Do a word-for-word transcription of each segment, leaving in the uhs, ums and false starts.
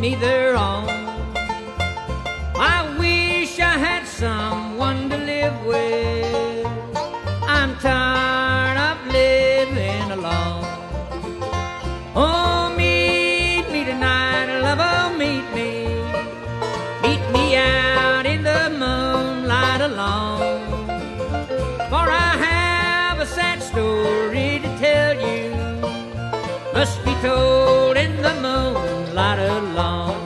me their own. I wish I had someone to live with. I'm tired of living alone. Oh, meet me tonight, lover, meet me. Meet me out in the moonlight alone. For I have a sad story to tell you, must be told in the moonlight alone.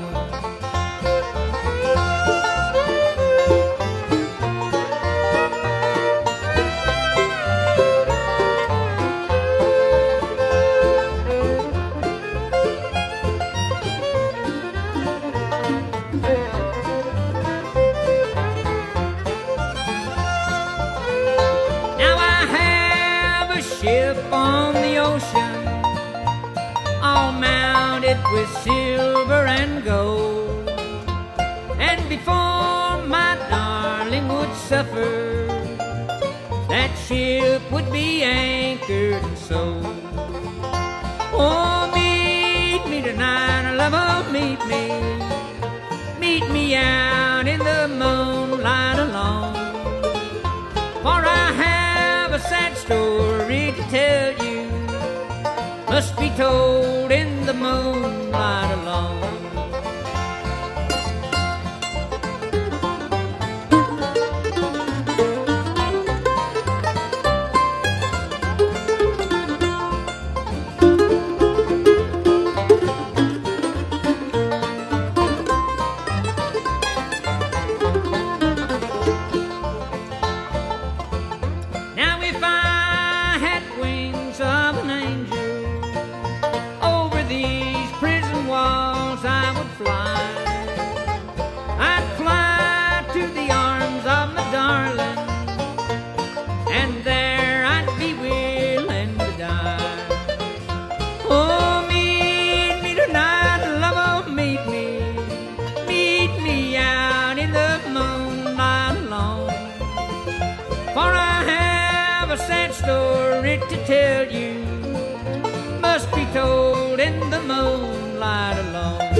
Now I have a ship on the ocean, all mounted with silver and gold. And before my darling would suffer, that ship would be anchored and sold. Oh, meet me tonight, lover, meet me. Meet me out in the moonlight alone. For I have a sad story to tell you, must be told in the moonlight alone. Now if I had wings of an angel, over these prison walls I would fly. I'd fly to the arms of my darling, and there I'd be willing to die. Oh, meet me tonight, lover, meet me. Meet me out in the moonlight alone. For I have a sad story to tell you, must be told in the moonlight alone.